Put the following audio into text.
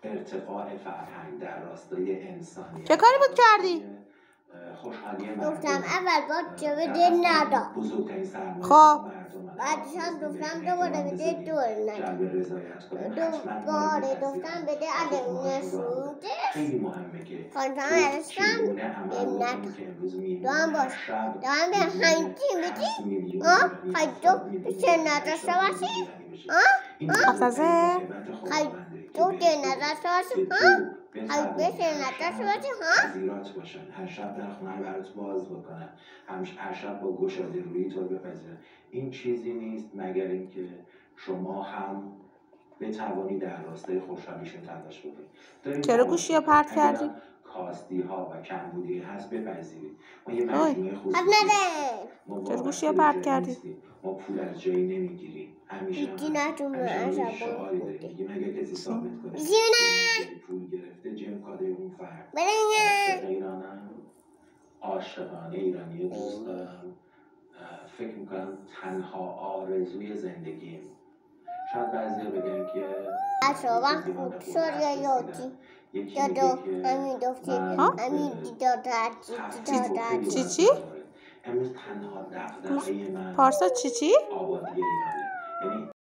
ارتقاء فرهنگ در راستای انسانیت. چه کاری بود کردی؟ گفتم اول باید چه بده نداد. خب بعدش هم گفتم دوباره بده دور نداد. دوباره گفتم بده عدم نشونده. خواهدم ارشم بیم نداد. دوام باش. دوام بیم هنگی بدی؟ خواهی دو بشه نداشته باشی؟ حفظه؟ خواهی دو ده نداشته باشی؟ خواهی بشه نداشته باشی؟ پذیرات باشن، هر شب در خونه برات باز بکنن، هر شب با گشاده روی تو بپذیرن. این چیزی نیست مگر اینکه شما هم بتوانی در راستای خوشحالیشون تلاش بکنید. چرا گوشی رو پرت کردی؟ کاستی ها و کمبودی هست بپذیرید. ما یه مجموعه خصوصی چرا گوشی رو پرت کردی؟ ما پول از جایی نمیگیریم. همیشه شعاری داریم. دیگه مگه کسی ثابت کنه پول گرفته جم کاده اون فرد. عاشقانه ایرانی دوست دارم. فکر میکنم تنها آرزوی زندگیم. شاید بعضی بگن که وقت خود شد یا یادی دادو همین دفتی همین دیداد چی؟ امروز تنها دغدغه من پارسا چی؟ آبادی ایرانه. یعنی